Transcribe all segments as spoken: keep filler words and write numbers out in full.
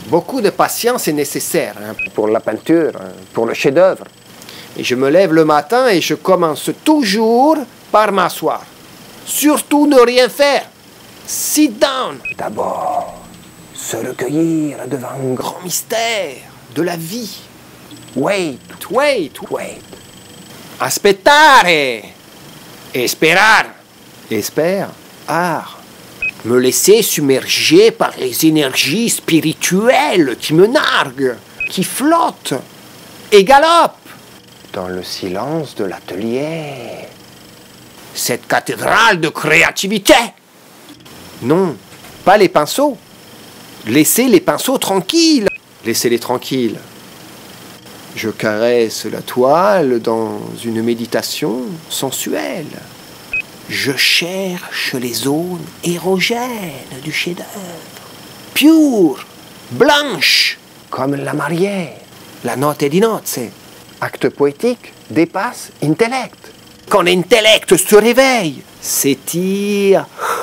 Beaucoup de patience est nécessaire, hein, pour la peinture, pour le chef-d'œuvre. et je me lève le matin et je commence toujours par m'asseoir. Surtout ne rien faire. Sit down. D'abord, se recueillir devant un grand Grand mystère de la vie. wait, Wait, wait. aspettare. Esperar. Espère. Art. Me laisser submerger par les énergies spirituelles qui me narguent, qui flottent et galopent. Dans le silence de l'atelier. Cette cathédrale de créativité. Non, pas les pinceaux. Laissez les pinceaux tranquilles. Laissez-les tranquilles. Je caresse la toile dans une méditation sensuelle. Je cherche les zones érogènes du chef-d'œuvre. Pure, blanche, Comme la mariée. la notte di nozze. Acte poétique dépasse intellect. Quand l'intellect se réveille, s'étire,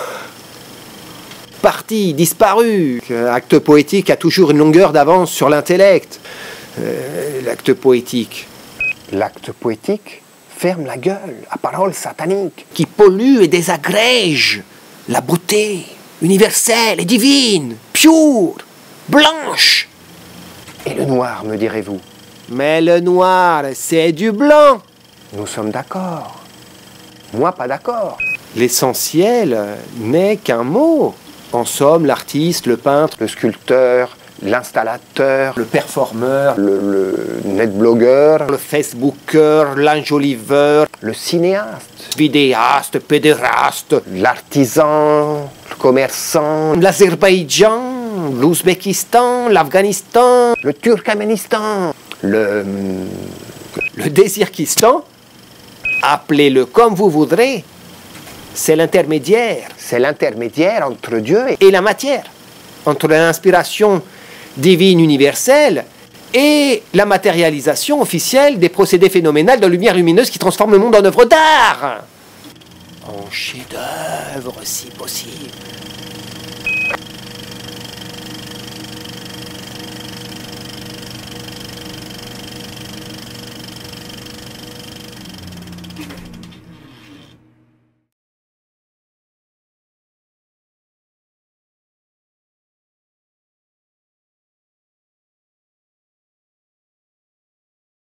parti, disparu. L'acte poétique a toujours une longueur d'avance sur l'intellect. Euh, l'acte poétique L'acte poétique ferme la gueule à paroles sataniques. qui pollue et désagrège la beauté universelle et divine, pure, blanche. Et le noir, me direz-vous. Mais le noir, c'est du blanc. Nous sommes d'accord. Moi, pas d'accord. L'essentiel n'est qu'un mot. En somme, l'artiste, le peintre, Le sculpteur, l'installateur, le performeur, le, le netblogueur, le facebooker, l'enjoliveur, le cinéaste, vidéaste, pédéraste, l'artisan, le commerçant, l'Azerbaïdjan, l'Ouzbékistan, l'Afghanistan, le Turkménistan, le... le Désirkistan, appelez-le comme vous voudrez, c'est l'intermédiaire C'est l'intermédiaire entre Dieu et... et la matière, entre l'inspiration divine universelle et la matérialisation officielle des procédés phénoménals de lumière lumineuse qui transforment le monde en œuvre d'art. En chef-d'œuvre, si possible.